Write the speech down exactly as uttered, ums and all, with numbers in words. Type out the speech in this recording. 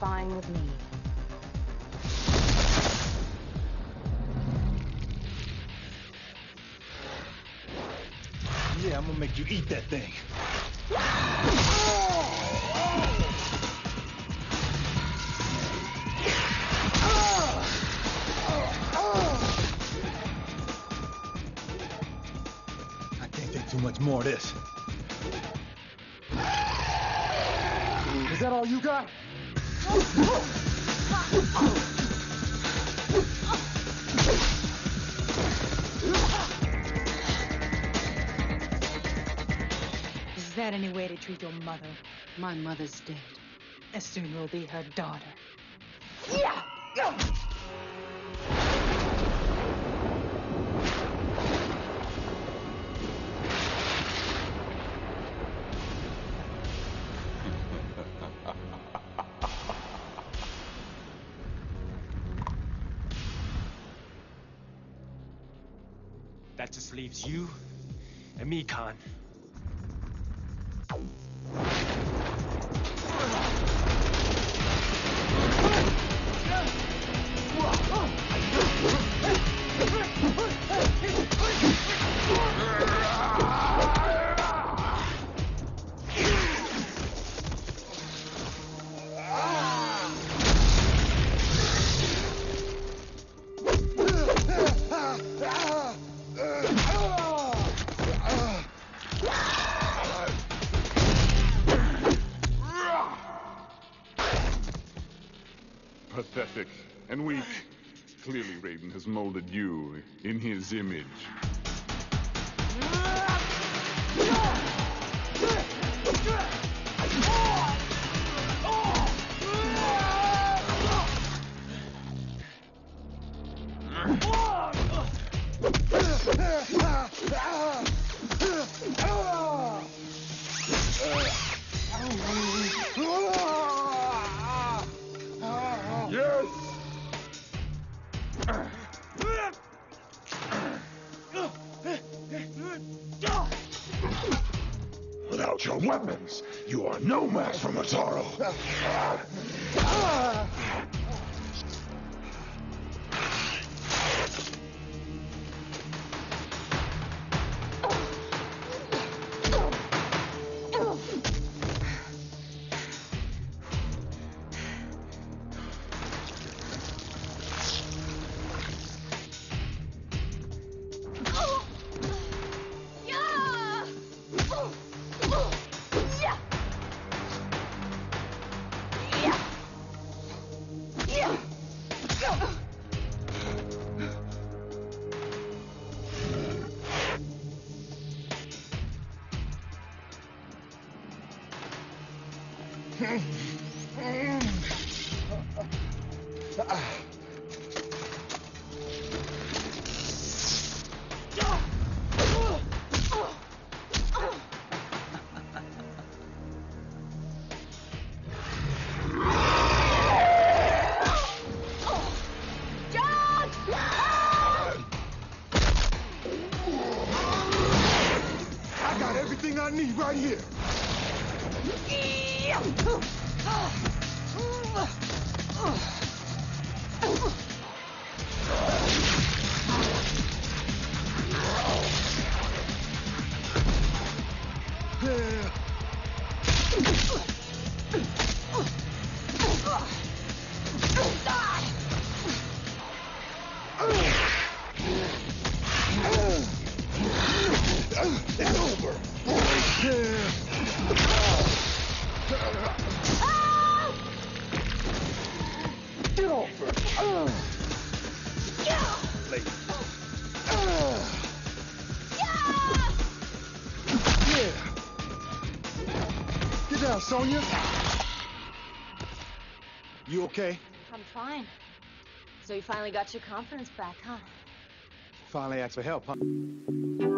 fine with me. Yeah, I'm gonna make you eat that thing. I can't take too much more of this. Is that all you got? Is that any way to treat your mother? My mother's dead. As soon will be her daughter. That just leaves you and me, Khan. Pathetic and weak. Clearly, Raiden has molded you in his image. Yes! Without your weapons, you are no match for Motaro. I got everything I need right here. It's over. Get off her. Lady. Yeah. Get down, Sonya. You okay? I'm fine. So you finally got your confidence back, huh? Finally asked for help, huh?